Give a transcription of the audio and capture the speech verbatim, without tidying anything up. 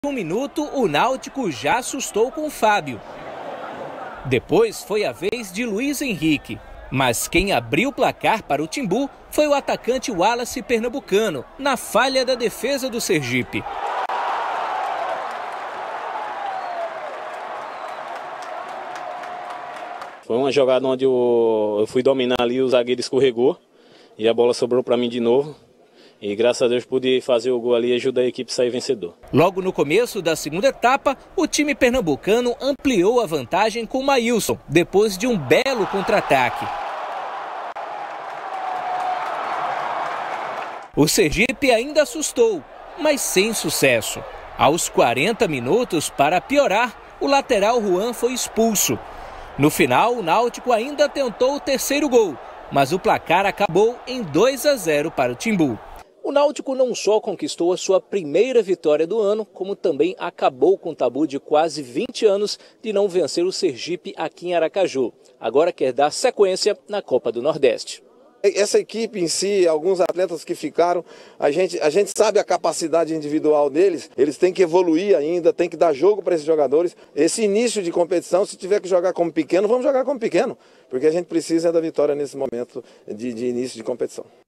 Um minuto, o Náutico já assustou com o Fábio. Depois foi a vez de Luiz Henrique. Mas quem abriu o placar para o Timbu foi o atacante Wallace Pernambucano, na falha da defesa do Sergipe. Foi uma jogada onde eu, eu fui dominar ali, o zagueiro escorregou e a bola sobrou para mim de novo. E graças a Deus pude fazer o gol ali e ajudar a equipe a sair vencedor. Logo no começo da segunda etapa, o time pernambucano ampliou a vantagem com o Maílson, depois de um belo contra-ataque. O Sergipe ainda assustou, mas sem sucesso. Aos quarenta minutos, para piorar, o lateral Juan foi expulso. No final, o Náutico ainda tentou o terceiro gol, mas o placar acabou em dois a zero para o Timbu. O Náutico não só conquistou a sua primeira vitória do ano, como também acabou com o tabu de quase vinte anos de não vencer o Sergipe aqui em Aracaju. Agora quer dar sequência na Copa do Nordeste. Essa equipe em si, alguns atletas que ficaram, a gente, a gente sabe a capacidade individual deles, eles têm que evoluir ainda, tem que dar jogo para esses jogadores. Esse início de competição, se tiver que jogar como pequeno, vamos jogar como pequeno, porque a gente precisa da vitória nesse momento de, de início de competição.